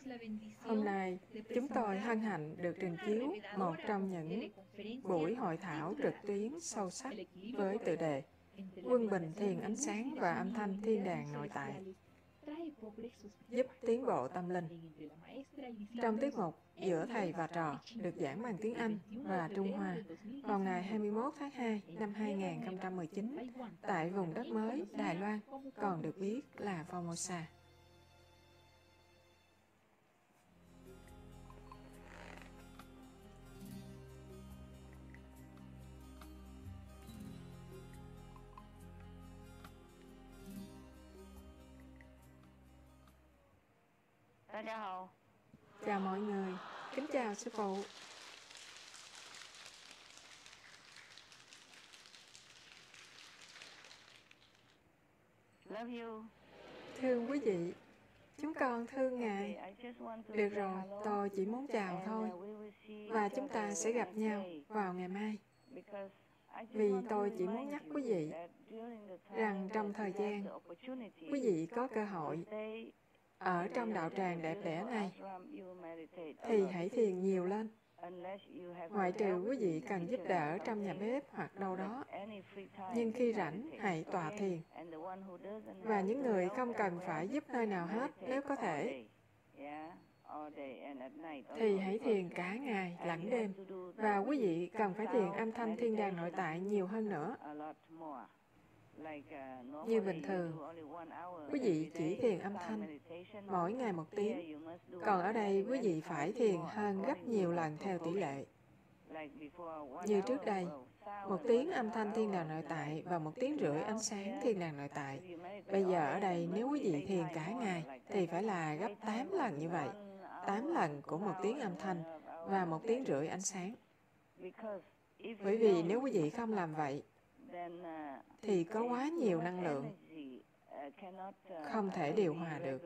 Hôm nay, chúng tôi hân hạnh được trình chiếu một trong những buổi hội thảo trực tuyến sâu sắc với tựa đề Quân bình thiền ánh sáng và âm thanh thiên đàng nội tại, giúp tiến bộ tâm linh. Trong tiết mục Giữa Thầy và Trò được giảng bằng tiếng Anh và Trung Hoa vào ngày 21 tháng 2 năm 2019 tại vùng đất mới Đài Loan, còn được biết là Formosa. Chào mọi người, kính chào sư phụ. Thương quý vị, chúng con thương Ngài. Được rồi, tôi chỉ muốn chào thôi. Và chúng ta sẽ gặp nhau vào ngày mai. Vì tôi chỉ muốn nhắc quý vị rằng trong thời gian quý vị có cơ hội ở trong đạo tràng đẹp đẽ này thì hãy thiền nhiều lên. Ngoại trừ quý vị cần giúp đỡ trong nhà bếp hoặc đâu đó, nhưng khi rảnh hãy tọa thiền. Và những người không cần phải giúp nơi nào hết nếu có thể, thì hãy thiền cả ngày lẫn đêm. Và quý vị cần phải thiền âm thanh thiên đàng nội tại nhiều hơn nữa. Như bình thường, quý vị chỉ thiền âm thanh mỗi ngày 1 tiếng. Còn ở đây quý vị phải thiền hơn gấp nhiều lần theo tỷ lệ. Như trước đây, 1 tiếng âm thanh thiên đàng nội tại và 1 tiếng rưỡi ánh sáng thiên đàng nội tại. Bây giờ ở đây nếu quý vị thiền cả ngày thì phải là gấp 8 lần như vậy. 8 lần của 1 tiếng âm thanh và 1 tiếng rưỡi ánh sáng. Bởi vì nếu quý vị không làm vậy, thì có quá nhiều năng lượng không thể điều hòa được.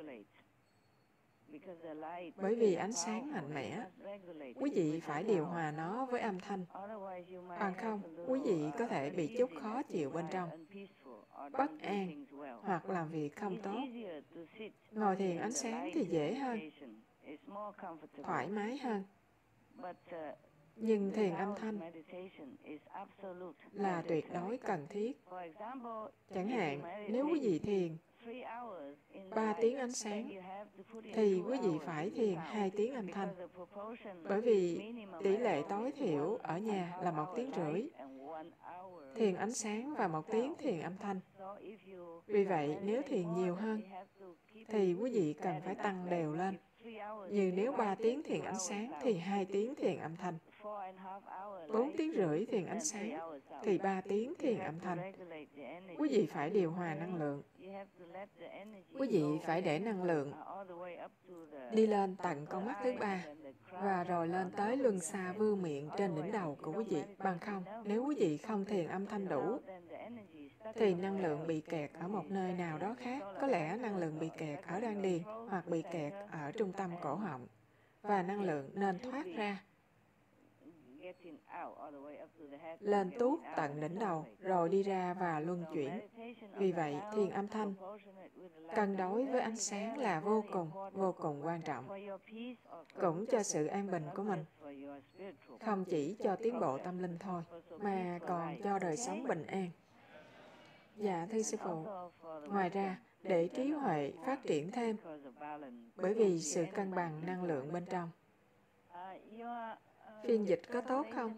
Bởi vì ánh sáng mạnh mẽ, quý vị phải điều hòa nó với âm thanh. Bằng không, quý vị có thể bị chút khó chịu bên trong, bất an hoặc làm việc không tốt. Ngồi thiền ánh sáng thì dễ hơn, thoải mái hơn. Nhưng thiền âm thanh là tuyệt đối cần thiết. Chẳng hạn, nếu quý vị thiền 3 tiếng ánh sáng, thì quý vị phải thiền 2 tiếng âm thanh. Bởi vì tỷ lệ tối thiểu ở nhà là 1 tiếng rưỡi thiền ánh sáng và 1 tiếng thiền âm thanh. Vì vậy, nếu thiền nhiều hơn, thì quý vị cần phải tăng đều lên. Như nếu 3 tiếng thiền ánh sáng thì 2 tiếng thiền âm thanh. 4 tiếng rưỡi thiền ánh sáng thì 3 tiếng thiền âm thanh. Quý vị phải điều hòa năng lượng. Quý vị phải để năng lượng đi lên tận con mắt thứ 3 và rồi lên tới luân xa vương miện trên đỉnh đầu của quý vị. Bằng không, nếu quý vị không thiền âm thanh đủ, thì năng lượng bị kẹt ở một nơi nào đó khác. Có lẽ năng lượng bị kẹt ở đan điền hoặc bị kẹt ở trung tâm cổ họng. Và năng lượng nên thoát ra, lên tuốt tận đỉnh đầu, rồi đi ra và luân chuyển. Vì vậy, thiền âm thanh cân đối với ánh sáng là vô cùng quan trọng. Cũng cho sự an bình của mình. Không chỉ cho tiến bộ tâm linh thôi, mà còn cho đời sống bình an. Dạ, thưa sư phụ. Ngoài ra, để trí huệ phát triển thêm, bởi vì sự cân bằng năng lượng bên trong. Phiên dịch có tốt không?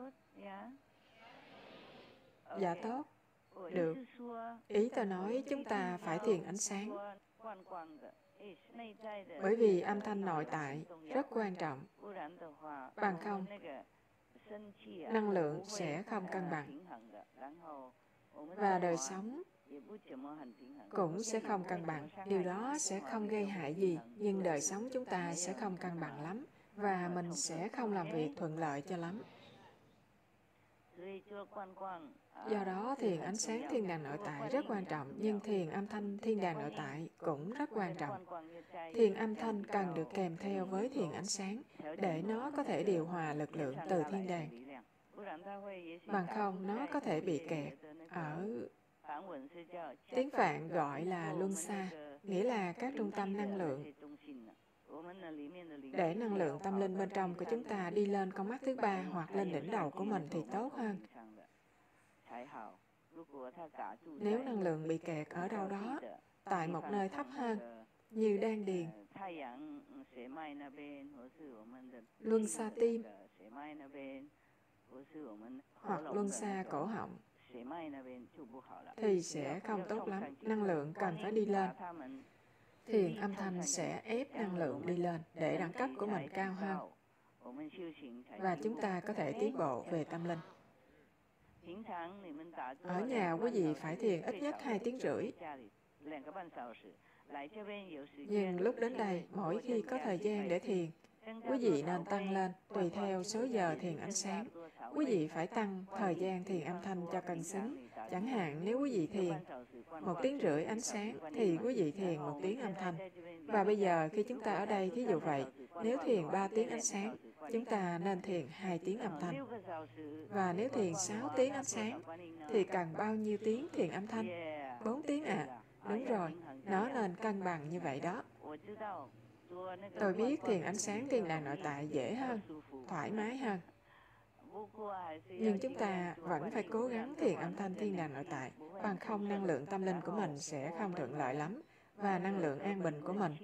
Dạ tốt. Được. Ý tôi nói chúng ta phải thiền ánh sáng. Bởi vì âm thanh nội tại rất quan trọng. Bằng không, năng lượng sẽ không cân bằng. Và đời sống cũng sẽ không cân bằng. Điều đó sẽ không gây hại gì, nhưng đời sống chúng ta sẽ không cân bằng lắm. Và mình sẽ không làm việc thuận lợi cho lắm. Do đó, thiền ánh sáng thiên đàng nội tại rất quan trọng, nhưng thiền âm thanh thiên đàng nội tại cũng rất quan trọng. Thiền âm thanh cần được kèm theo với thiền ánh sáng để nó có thể điều hòa lực lượng từ thiên đàng. Bằng không, nó có thể bị kẹt ở tiếng Phạn gọi là luân xa, nghĩa là các trung tâm năng lượng. để năng lượng tâm linh bên trong của chúng ta đi lên con mắt thứ ba hoặc lên đỉnh đầu của mình thì tốt hơn. Nếu năng lượng bị kẹt ở đâu đó, tại một nơi thấp hơn, như đan điền, luân xa tim, hoặc luân xa cổ họng, thì sẽ không tốt lắm. Năng lượng cần phải đi lên. Thiền âm thanh sẽ ép năng lượng đi lên để đẳng cấp của mình cao hơn. Và chúng ta có thể tiến bộ về tâm linh. Ở nhà quý vị phải thiền ít nhất 2 tiếng rưỡi. Nhưng lúc đến đây, mỗi khi có thời gian để thiền, quý vị nên tăng lên tùy theo số giờ thiền ánh sáng. Quý vị phải tăng thời gian thiền âm thanh cho cân xứng. Chẳng hạn nếu quý vị thiền 1 tiếng rưỡi ánh sáng thì quý vị thiền 1 tiếng âm thanh. Và bây giờ khi chúng ta ở đây, thí dụ vậy, nếu thiền 3 tiếng ánh sáng, chúng ta nên thiền 2 tiếng âm thanh. Và nếu thiền 6 tiếng ánh sáng, thì cần bao nhiêu tiếng thiền âm thanh? 4 tiếng à? Đúng rồi, nó nên cân bằng như vậy đó. Tôi biết thiền ánh sáng thiên đàng nội tại dễ hơn, thoải mái hơn. Nhưng chúng ta vẫn phải cố gắng thiền âm thanh thiên đàng nội tại, bằng không năng lượng tâm linh của mình sẽ không thuận lợi lắm, và năng lượng an bình của mình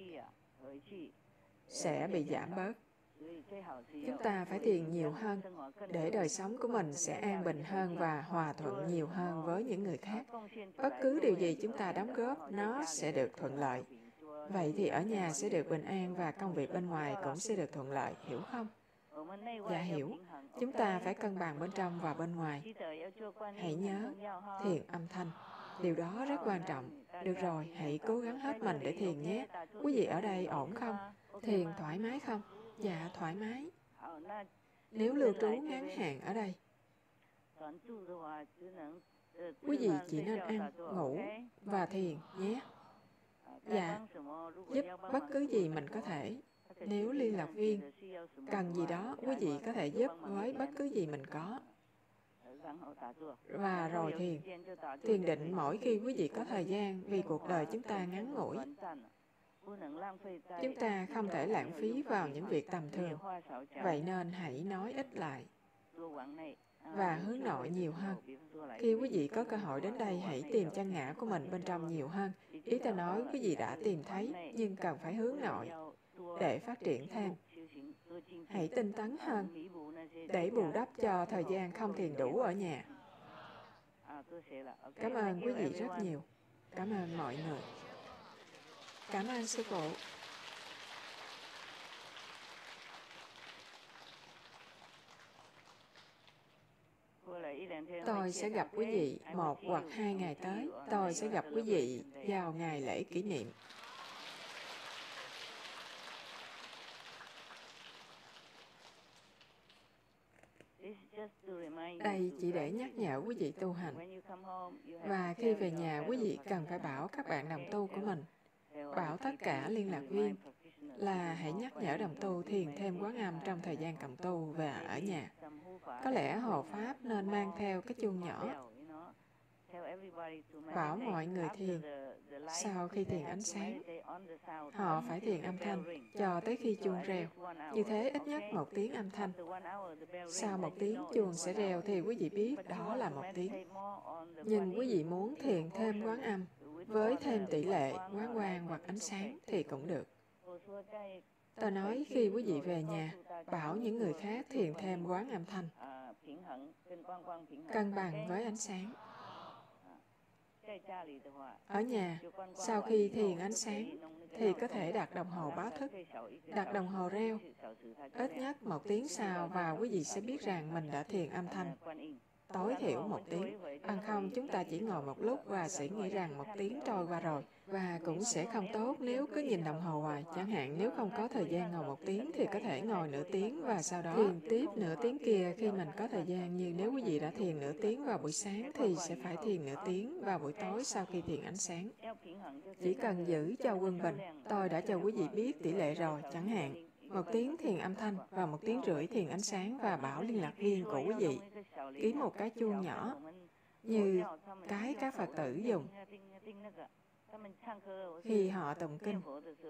sẽ bị giảm bớt. Chúng ta phải thiền nhiều hơn, để đời sống của mình sẽ an bình hơn và hòa thuận nhiều hơn với những người khác. Bất cứ điều gì chúng ta đóng góp, nó sẽ được thuận lợi. Vậy thì ở nhà sẽ được bình an và công việc bên ngoài cũng sẽ được thuận lợi, hiểu không? Dạ hiểu. Chúng ta phải cân bằng bên trong và bên ngoài. Hãy nhớ, thiền âm thanh. Điều đó rất quan trọng. Được rồi, hãy cố gắng hết mình để thiền nhé. Quý vị ở đây ổn không? Thiền thoải mái không? Dạ, thoải mái. Nếu lưu trú ngắn hạn ở đây, quý vị chỉ nên ăn, ngủ và thiền nhé. Dạ, giúp bất cứ gì mình có thể. Nếu liên lạc viên cần gì đó, quý vị có thể giúp với bất cứ gì mình có. Và rồi thiền. Thiền định mỗi khi quý vị có thời gian, vì cuộc đời chúng ta ngắn ngủi. Chúng ta không thể lãng phí vào những việc tầm thường. Vậy nên hãy nói ít lại và hướng nội nhiều hơn. Khi quý vị có cơ hội đến đây, hãy tìm chân ngã của mình bên trong nhiều hơn. Ý ta nói quý vị đã tìm thấy, nhưng cần phải hướng nội để phát triển thêm. Hãy tinh tấn hơn để bù đắp cho thời gian không thiền đủ ở nhà. Cảm ơn quý vị rất nhiều. Cảm ơn mọi người. Cảm ơn sư phụ. Tôi sẽ gặp quý vị 1 hoặc 2 ngày tới. Tôi sẽ gặp quý vị vào ngày lễ kỷ niệm. Đây chỉ để nhắc nhở quý vị tu hành. Và khi về nhà, quý vị cần phải bảo các bạn đồng tu của mình, bảo tất cả liên lạc viên là hãy nhắc nhở đồng tu thiền thêm quán âm trong thời gian cộng tu và ở nhà. Có lẽ hộ pháp nên mang theo cái chuông nhỏ, bảo mọi người thiền. Sau khi thiền ánh sáng, họ phải thiền âm thanh cho tới khi chuông reo. Như thế ít nhất 1 tiếng âm thanh. Sau 1 tiếng chuông sẽ reo thì quý vị biết đó là 1 tiếng. Nhưng quý vị muốn thiền thêm quán âm với thêm tỷ lệ quán quang hoặc ánh sáng thì cũng được. Tôi nói khi quý vị về nhà, bảo những người khác thiền thêm quán âm thanh, cân bằng với ánh sáng. Ở nhà, sau khi thiền ánh sáng, thì có thể đặt đồng hồ báo thức, đặt đồng hồ reo. Ít nhất 1 tiếng sau và quý vị sẽ biết rằng mình đã thiền âm thanh. Tối thiểu 1 tiếng, bằng không chúng ta chỉ ngồi một lúc và sẽ nghĩ rằng 1 tiếng trôi qua rồi. Và cũng sẽ không tốt nếu cứ nhìn đồng hồ hoài. Chẳng hạn nếu không có thời gian ngồi 1 tiếng thì có thể ngồi nửa tiếng và sau đó thiền tiếp nửa tiếng kia khi mình có thời gian. Như nếu quý vị đã thiền nửa tiếng vào buổi sáng thì sẽ phải thiền nửa tiếng vào buổi tối sau khi thiền ánh sáng. Chỉ cần giữ cho quân bình. Tôi đã cho quý vị biết tỷ lệ rồi, chẳng hạn 1 tiếng thiền âm thanh và 1 tiếng rưỡi thiền ánh sáng, và bảo liên lạc viên của quý vị ký một cái chuông nhỏ như cái các Phật tử dùng. khi họ tụng kinh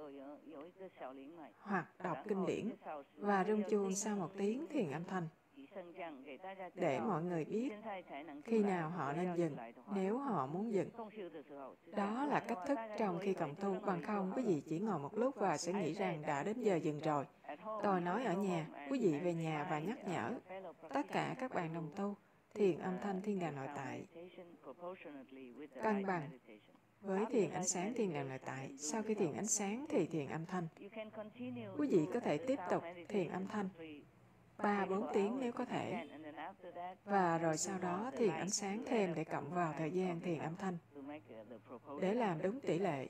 hoặc đọc kinh điển và rung chuông sau 1 tiếng thiền âm thanh, để mọi người biết khi nào họ nên dừng nếu họ muốn dừng. Đó là cách thức trong khi cộng tu, bằng không quý vị chỉ ngồi một lúc và sẽ nghĩ rằng đã đến giờ dừng rồi. Tôi nói ở nhà, quý vị về nhà và nhắc nhở tất cả các bạn đồng tu, thiền âm thanh thiên đàng nội tại cân bằng với thiền ánh sáng thiên đàng nội tại. Sau khi thiền ánh sáng thì thiền âm thanh. Quý vị có thể tiếp tục thiền âm thanh 3-4 tiếng nếu có thể. Và rồi sau đó thiền ánh sáng thêm để cộng vào thời gian thiền âm thanh. Để làm đúng tỷ lệ.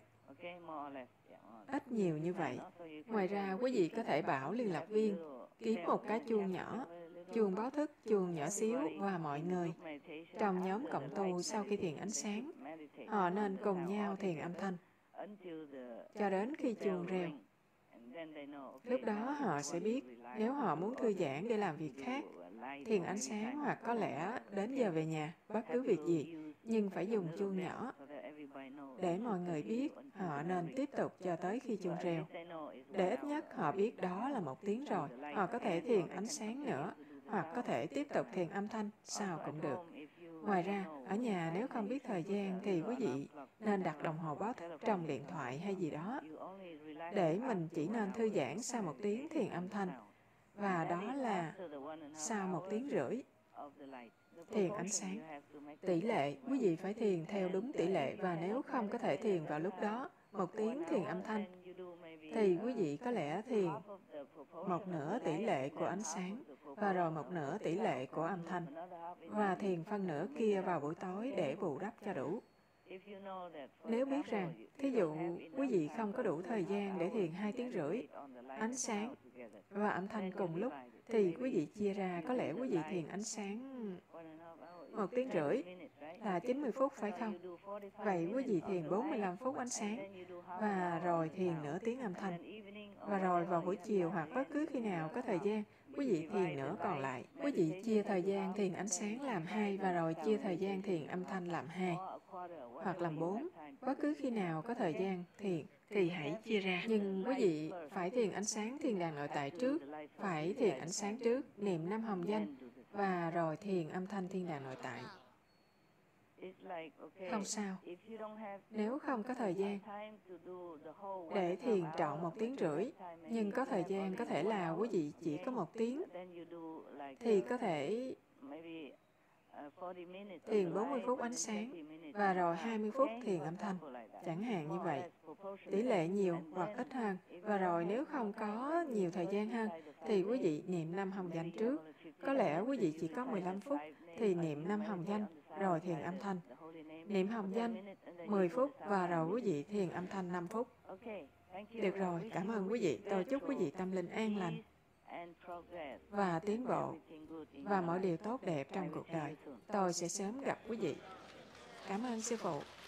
Ít nhiều như vậy. Ngoài ra, quý vị có thể bảo liên lạc viên kiếm một cái chuông nhỏ, chuông báo thức, chuông nhỏ xíu và mọi người trong nhóm cộng tu sau khi thiền ánh sáng. Họ nên cùng nhau thiền âm thanh cho đến khi chuông reo. Lúc đó họ sẽ biết nếu họ muốn thư giãn để làm việc khác, thiền ánh sáng hoặc có lẽ đến giờ về nhà, bất cứ việc gì, nhưng phải dùng chuông nhỏ để mọi người biết họ nên tiếp tục cho tới khi chuông reo. Để ít nhất họ biết đó là 1 tiếng rồi, họ có thể thiền ánh sáng nữa, hoặc có thể tiếp tục thiền âm thanh, sao cũng được. Ngoài ra, ở nhà nếu không biết thời gian thì quý vị nên đặt đồng hồ báo thức trong điện thoại hay gì đó, để mình chỉ nên thư giãn sau 1 tiếng thiền âm thanh, và đó là sau 1 tiếng rưỡi thiền ánh sáng. Tỷ lệ, quý vị phải thiền theo đúng tỷ lệ, và nếu không có thể thiền vào lúc đó, 1 tiếng thiền âm thanh, thì quý vị có lẽ thiền 1/2 tỷ lệ của ánh sáng, và rồi 1/2 tỷ lệ của âm thanh, và thiền phân nửa kia vào buổi tối để bù đắp cho đủ. Nếu biết rằng, thí dụ, quý vị không có đủ thời gian để thiền 2 tiếng rưỡi, ánh sáng và âm thanh cùng lúc, thì quý vị chia ra, có lẽ quý vị thiền ánh sáng 1 tiếng rưỡi là 90 phút, phải không? Vậy quý vị thiền 45 phút ánh sáng, và rồi thiền nửa tiếng âm thanh. Và rồi vào buổi chiều hoặc bất cứ khi nào có thời gian, quý vị thiền nửa còn lại. Quý vị chia thời gian thiền ánh sáng làm 2, và rồi chia thời gian thiền âm thanh làm 2, hoặc làm 4. Bất cứ khi nào có thời gian thiền thì hãy chia ra. Nhưng quý vị phải thiền ánh sáng thiền đàng nội tại trước, phải thiền ánh sáng trước, niệm 5 hồng danh, và rồi thiền âm thanh thiên đàng nội tại. Không sao. Nếu không có thời gian để thiền trọn 1 tiếng rưỡi, nhưng có thời gian có thể là quý vị chỉ có 1 tiếng, thì có thể thiền 40 phút ánh sáng, và rồi 20 phút thiền âm thanh, chẳng hạn như vậy. Tỷ lệ nhiều hoặc ít hơn, và rồi nếu không có nhiều thời gian hơn, thì quý vị niệm 5 hồng danh trước. Có lẽ quý vị chỉ có 15 phút, thì niệm 5 hồng danh, rồi thiền âm thanh. Niệm hồng danh 10 phút, và rồi quý vị thiền âm thanh 5 phút. Được rồi, cảm ơn quý vị. Tôi chúc quý vị tâm linh an lành và tiến bộ, và mọi điều tốt đẹp trong cuộc đời. Tôi sẽ sớm gặp quý vị. Cảm ơn sư phụ.